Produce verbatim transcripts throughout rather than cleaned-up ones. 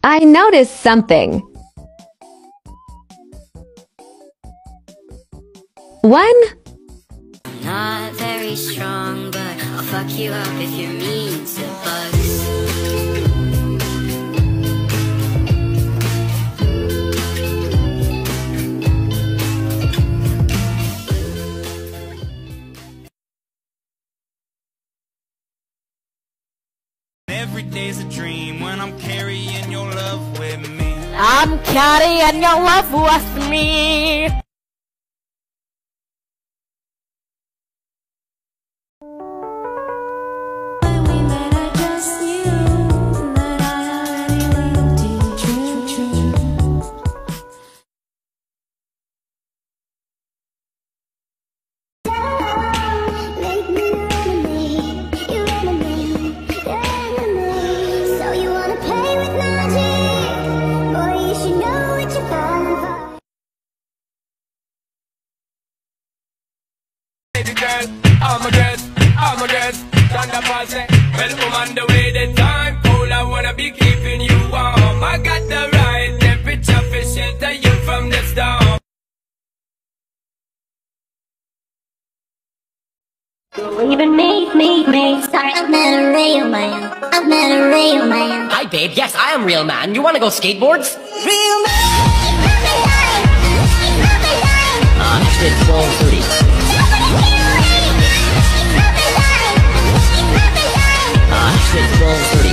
I noticed something. One. Not very strong, but I'll fuck you up if you're mean to bugs. Every day's a dream when I'm carrying your love with me. I'm carrying your love with me. Girl, all my girls, all my girls, stand up and say, well, I'm on the way, the time cold, I wanna be keeping you warm. I got the right temperature for shelter you from the storm. Believe in me, me, me. Sorry, I've met a real man. I've met a real man. Hi, babe. Yes, I am real man. You want to go skateboards? Real man. Uh, actually, it's twelve thirty. Uh, actually, it's twelve thirty.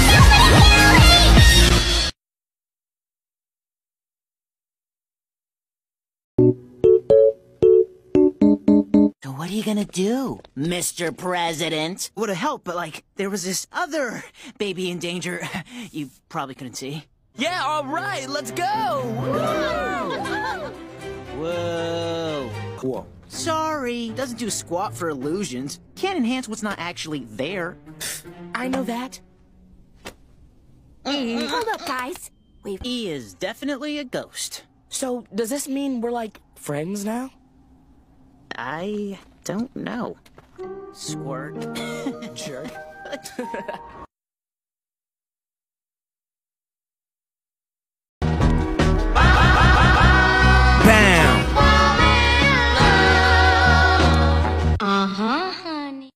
So what are you gonna do, Mister President? Would've helped, but like, there was this other baby in danger you probably couldn't see. Yeah, all right, let's go. Whoa. Whoa. Sorry, doesn't do squat for illusions. Can't enhance what's not actually there. I know that. Mm. Hold up, guys. We've He is definitely a ghost. So, does this mean we're like friends now? I don't know. Squirt. Jerk. Bam! Uh-huh, honey.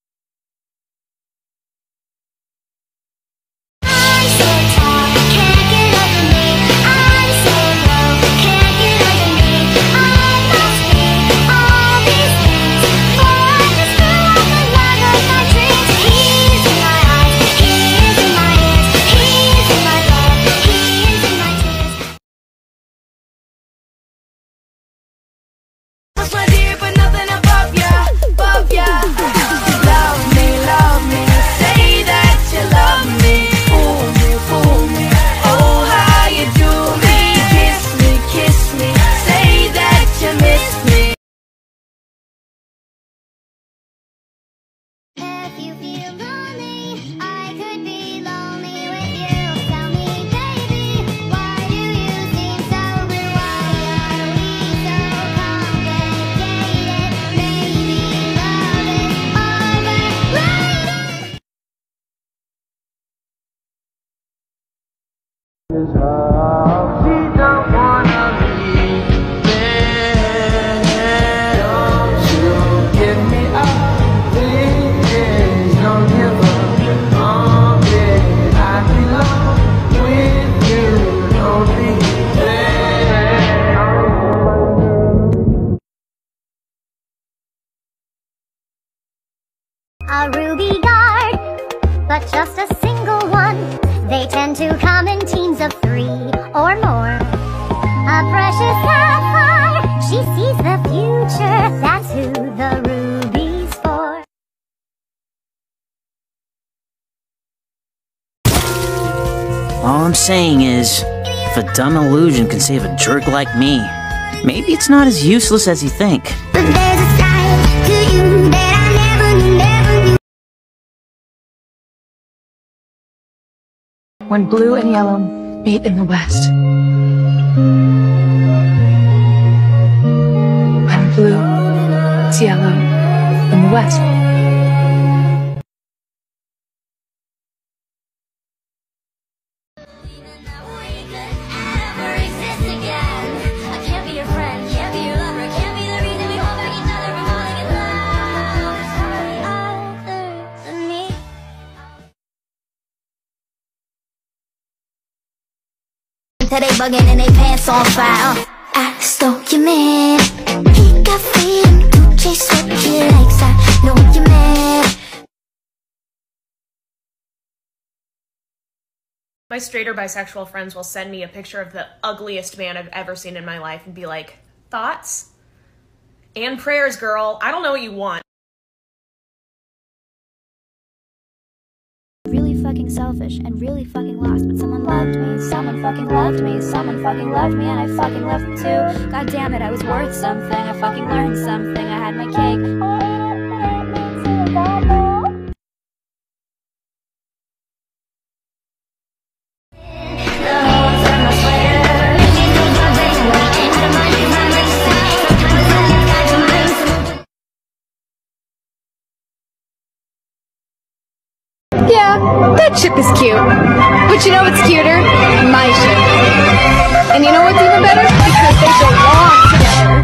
A ruby guard, but just a single one. They tend to come in teams of three or more. A precious sapphire, she sees the future. That's who the ruby's for. All I'm saying is, if a dumb illusion can save a jerk like me, maybe it's not as useless as you think. But there's a side to you that I never knew, never knew. When blue and yellow meet in the west. When blue meets yellow in the west. till they bugging and they pants on fire. uh. I stole your man. He got freedom, Gucci sweat he likes. I know you're mad. My straight or bisexual friends will send me a picture of the ugliest man I've ever seen in my life and be like, thoughts? And prayers, girl. I don't know what you want. Really fucking selfish and really fucking lost, but someone loved me, someone fucking loved me, someone fucking loved me, and I fucking loved them too. God damn it, I was worth something, I fucking learned something, I had my cake. Yeah, that ship is cute. But you know what's cuter? My ship. And you know what's even better? Because they belong together.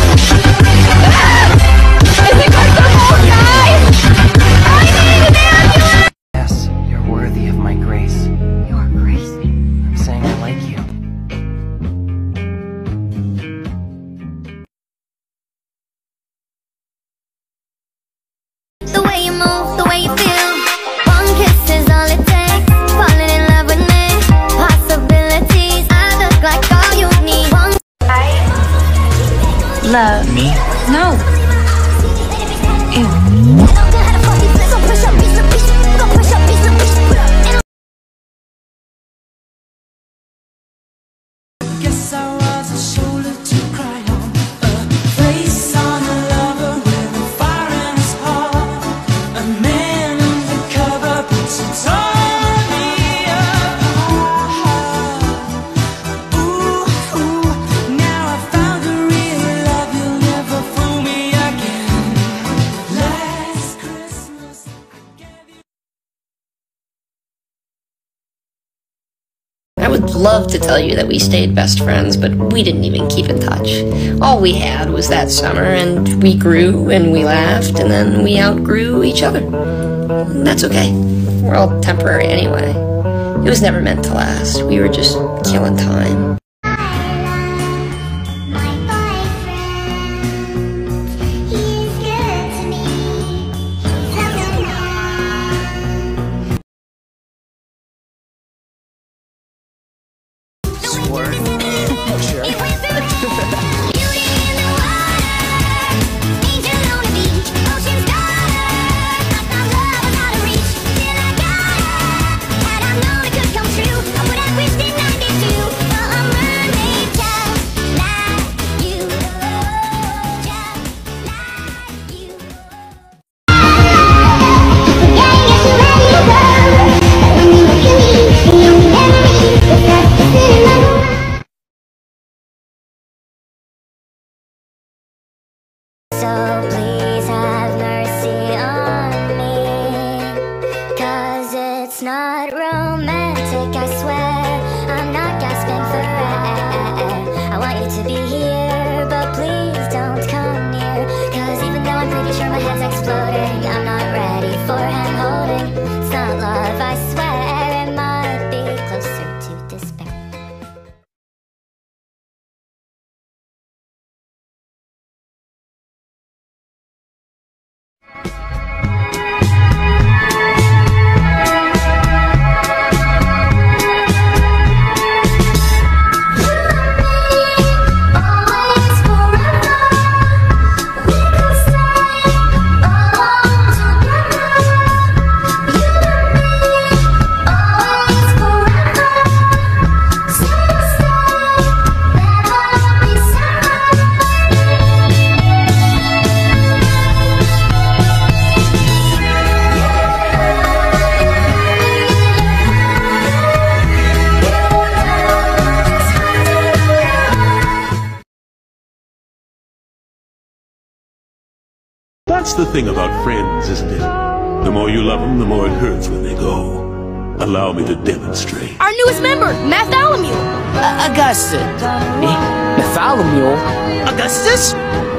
Ah! I think we're the whole guys! I need an ambulance! Yes, you're worthy of my grace. Your grace? I'm saying I like you. The way you move, the way you feel. One kiss is all it takes. Falling in love with me. Possibilities. I look like all you need. One Love. Me? No. Guess I was a shoulder to cry on, a face on a lover with a fire in his heart, a man undercover puts it on me apart. Ooh, ooh, now I found a real love, you'll never fool me again. Last Christmas I gave you. I would love to tell you that we stayed best friends, but we didn't even keep in touch. All we had was that summer, and we grew, and we laughed, and then we outgrew each other. And that's okay. We're all temporary anyway. It was never meant to last. We were just killing time. So please have mercy on me, 'cause it's not romantic, I swear. I'm not gasping for air. I want you to be here, but please don't come near, 'cause even though I'm pretty sure my head's exploding, I'm not ready for hand holding. It's not love, I swear. It might be closer to despair. That's the thing about friends, isn't it? The more you love them, the more it hurts when they go. Allow me to demonstrate. Our newest member, Bartholomew. Uh, Augustus. Eh? Bartholomew? Augustus?